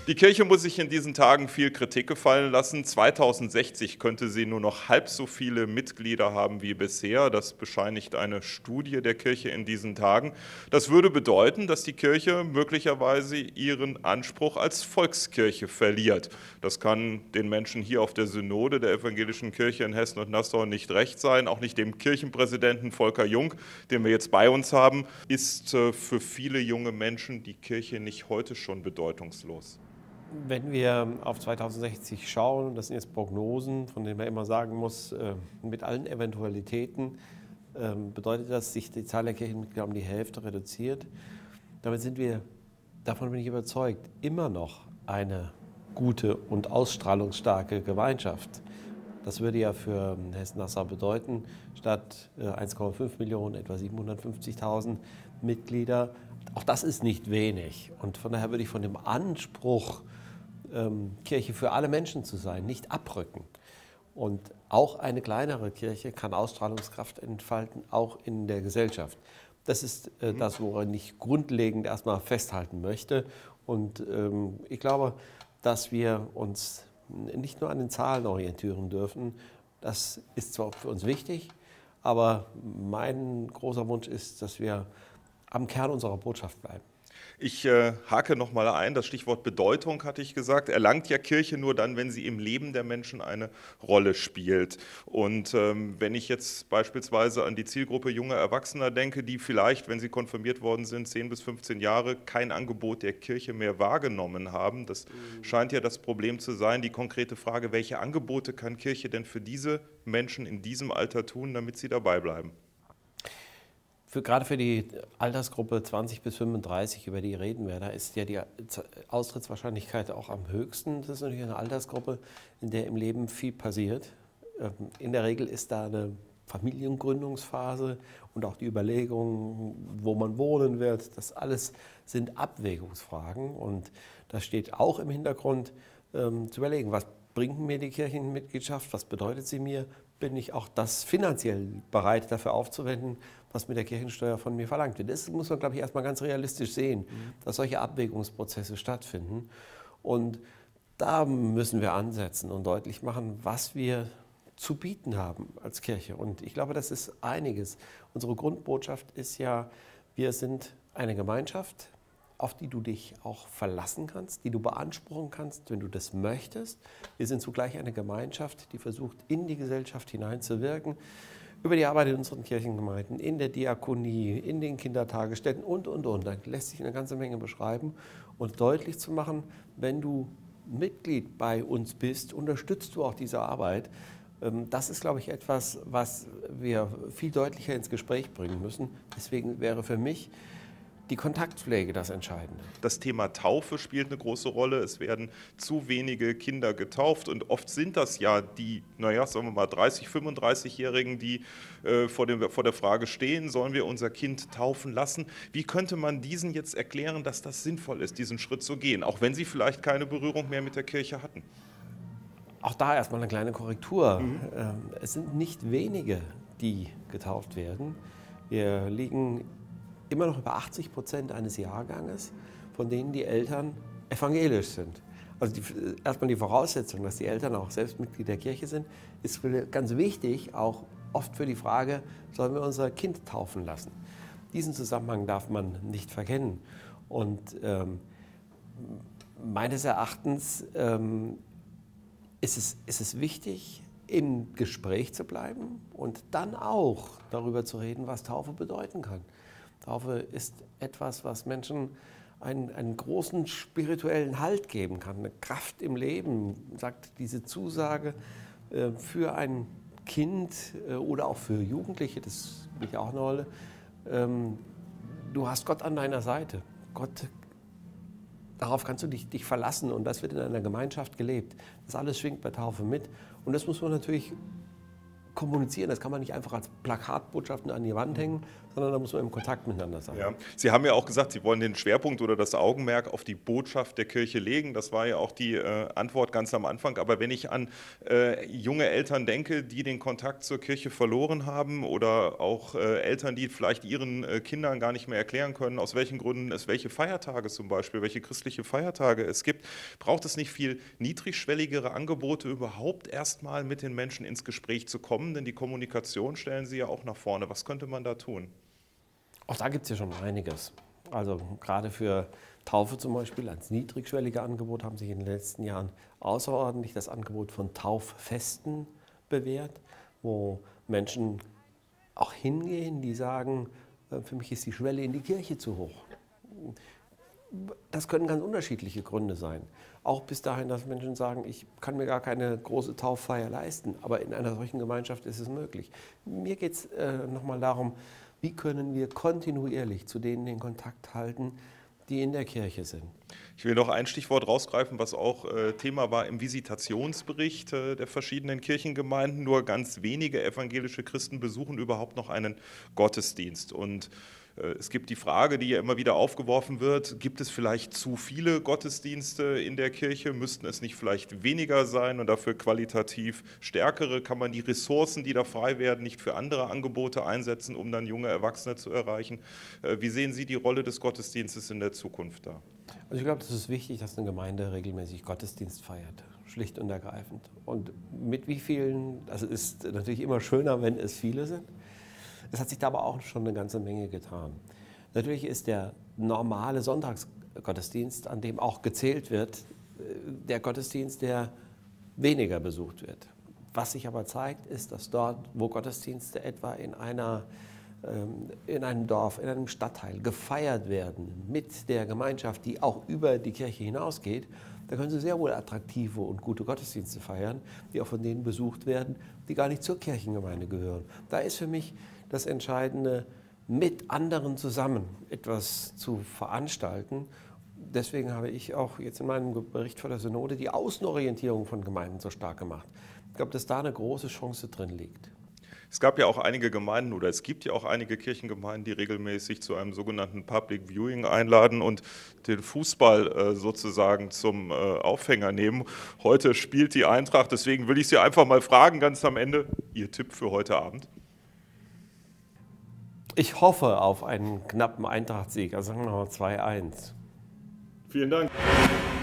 Die Kirche muss sich in diesen Tagen viel Kritik gefallen lassen. 2060 könnte sie nur noch halb so viele Mitglieder haben wie bisher. Das bescheinigt eine Studie der Kirche in diesen Tagen. Das würde bedeuten, dass die Kirche möglicherweise ihren Anspruch als Volkskirche verliert. Das kann den Menschen hier auf der Synode der Evangelischen Kirche in Hessen und Nassau nicht recht sein, auch nicht dem Kirchenpräsidenten Volker Jung, den wir jetzt bei uns haben. Ist für viele junge Menschen die Kirche nicht heute schon bedeutungslos? Wenn wir auf 2060 schauen, das sind jetzt Prognosen, von denen man immer sagen muss, mit allen Eventualitäten bedeutet das, sich die Zahl der Kirchenmitglieder um die Hälfte reduziert. Damit sind wir, davon bin ich überzeugt, immer noch eine gute und ausstrahlungsstarke Gemeinschaft. Das würde ja für Hessen-Nassau bedeuten, statt 1,5 Millionen etwa 750.000 Mitglieder. Auch das ist nicht wenig. Und von daher würde ich von dem Anspruch, Kirche für alle Menschen zu sein, nicht abrücken. Und auch eine kleinere Kirche kann Ausstrahlungskraft entfalten, auch in der Gesellschaft. Das ist das, woran ich grundlegend erstmal festhalten möchte. Und ich glaube, dass wir uns nicht nur an den Zahlen orientieren dürfen. Das ist zwar für uns wichtig, aber mein großer Wunsch ist, dass wir am Kern unserer Botschaft bleiben. Ich hake noch mal ein, das Stichwort Bedeutung hatte ich gesagt, erlangt ja Kirche nur dann, wenn sie im Leben der Menschen eine Rolle spielt. Und wenn ich jetzt beispielsweise an die Zielgruppe junger Erwachsener denke, die vielleicht, wenn sie konfirmiert worden sind, 10 bis 15 Jahre, kein Angebot der Kirche mehr wahrgenommen haben, das scheint ja das Problem zu sein, die konkrete Frage, welche Angebote kann Kirche denn für diese Menschen in diesem Alter tun, damit sie dabei bleiben? Gerade für die Altersgruppe 20 bis 35, über die reden wir, da ist ja die Austrittswahrscheinlichkeit auch am höchsten. Das ist natürlich eine Altersgruppe, in der im Leben viel passiert. In der Regel ist da eine Familiengründungsphase und auch die Überlegung, wo man wohnen wird. Das alles sind Abwägungsfragen. Und da steht auch im Hintergrund zu überlegen, was bringt mir die Kirchenmitgliedschaft, was bedeutet sie mir? Bin ich auch das finanziell bereit, dafür aufzuwenden, was mit der Kirchensteuer von mir verlangt wird? Das muss man, glaube ich, erstmal ganz realistisch sehen, dass solche Abwägungsprozesse stattfinden. Und da müssen wir ansetzen und deutlich machen, was wir zu bieten haben als Kirche. Und ich glaube, das ist einiges. Unsere Grundbotschaft ist ja, wir sind eine Gemeinschaft, auf die du dich auch verlassen kannst, die du beanspruchen kannst, wenn du das möchtest. Wir sind zugleich eine Gemeinschaft, die versucht, in die Gesellschaft hineinzuwirken, über die Arbeit in unseren Kirchengemeinden, in der Diakonie, in den Kindertagesstätten und. Da lässt sich eine ganze Menge beschreiben und deutlich zu machen, wenn du Mitglied bei uns bist, unterstützt du auch diese Arbeit. Das ist, glaube ich, etwas, was wir viel deutlicher ins Gespräch bringen müssen. Deswegen wäre für mich die Kontaktpflege das Entscheidende. Das Thema Taufe spielt eine große Rolle. Es werden zu wenige Kinder getauft und oft sind das ja die, sagen wir mal 30-, 35-Jährigen, die vor der Frage stehen, sollen wir unser Kind taufen lassen? Wie könnte man diesen jetzt erklären, dass das sinnvoll ist, diesen Schritt zu gehen, auch wenn sie vielleicht keine Berührung mehr mit der Kirche hatten? Auch da erstmal eine kleine Korrektur. Es sind nicht wenige, die getauft werden. Wir liegen immer noch über 80% eines Jahrganges, von denen die Eltern evangelisch sind. Also erstmal die Voraussetzung, dass die Eltern auch selbst Mitglied der Kirche sind, ist ganz wichtig, auch oft für die Frage, sollen wir unser Kind taufen lassen? Diesen Zusammenhang darf man nicht verkennen. Und meines Erachtens ist es wichtig, im Gespräch zu bleiben und dann auch darüber zu reden, was Taufe bedeuten kann. Taufe ist etwas, was Menschen einen großen spirituellen Halt geben kann, eine Kraft im Leben, sagt diese Zusage für ein Kind oder auch für Jugendliche, das spielt ja auch eine Rolle. Du hast Gott an deiner Seite. Gott, darauf kannst du dich verlassen und das wird in einer Gemeinschaft gelebt. Das alles schwingt bei Taufe mit und das muss man natürlich kommunizieren. Das kann man nicht einfach als Plakatbotschaften an die Wand hängen, sondern da muss man im Kontakt miteinander sein. Ja. Sie haben ja auch gesagt, Sie wollen den Schwerpunkt oder das Augenmerk auf die Botschaft der Kirche legen. Das war ja auch die Antwort ganz am Anfang. Aber wenn ich an junge Eltern denke, die den Kontakt zur Kirche verloren haben oder auch Eltern, die vielleicht ihren Kindern gar nicht mehr erklären können, aus welchen Gründen es welche Feiertage zum Beispiel, welche christliche Feiertage es gibt, braucht es nicht viel niedrigschwelligere Angebote, überhaupt erstmal mit den Menschen ins Gespräch zu kommen? Denn die Kommunikation stellen Sie ja auch nach vorne. Was könnte man da tun? Auch da gibt es ja schon einiges. Also gerade für Taufe zum Beispiel als niedrigschwellige Angebot haben sich in den letzten Jahren außerordentlich das Angebot von Tauffesten bewährt, wo Menschen auch hingehen, die sagen, für mich ist die Schwelle in die Kirche zu hoch. Das können ganz unterschiedliche Gründe sein. Auch bis dahin, dass Menschen sagen, ich kann mir gar keine große Tauffeier leisten, aber in einer solchen Gemeinschaft ist es möglich. Mir geht es nochmal darum, wie können wir kontinuierlich zu denen den Kontakt halten, die in der Kirche sind. Ich will noch ein Stichwort rausgreifen, was auch Thema war im Visitationsbericht der verschiedenen Kirchengemeinden. Nur ganz wenige evangelische Christen besuchen überhaupt noch einen Gottesdienst. Und es gibt die Frage, die ja immer wieder aufgeworfen wird, gibt es vielleicht zu viele Gottesdienste in der Kirche? Müssten es nicht vielleicht weniger sein und dafür qualitativ stärkere? Kann man die Ressourcen, die da frei werden, nicht für andere Angebote einsetzen, um dann junge Erwachsene zu erreichen? Wie sehen Sie die Rolle des Gottesdienstes in der Zukunft da? Also ich glaube, es ist wichtig, dass eine Gemeinde regelmäßig Gottesdienst feiert, schlicht und ergreifend. Und mit wie vielen, also es ist natürlich immer schöner, wenn es viele sind. Es hat sich da aber auch schon eine ganze Menge getan. Natürlich ist der normale Sonntagsgottesdienst, an dem auch gezählt wird, der Gottesdienst, der weniger besucht wird. Was sich aber zeigt, ist, dass dort, wo Gottesdienste etwa in einem Dorf, in einem Stadtteil gefeiert werden mit der Gemeinschaft, die auch über die Kirche hinausgeht, da können Sie sehr wohl attraktive und gute Gottesdienste feiern, die auch von denen besucht werden, die gar nicht zur Kirchengemeinde gehören. Da ist für mich das Entscheidende, mit anderen zusammen etwas zu veranstalten. Deswegen habe ich auch jetzt in meinem Bericht vor der Synode die Außenorientierung von Gemeinden so stark gemacht. Ich glaube, dass da eine große Chance drin liegt. Es gab ja auch einige Gemeinden oder es gibt ja auch einige Kirchengemeinden, die regelmäßig zu einem sogenannten Public Viewing einladen und den Fußball sozusagen zum Aufhänger nehmen. Heute spielt die Eintracht, deswegen will ich Sie einfach mal fragen, ganz am Ende, Ihr Tipp für heute Abend? Ich hoffe auf einen knappen Eintracht-Sieg, also sagen wir mal 2-1. Vielen Dank.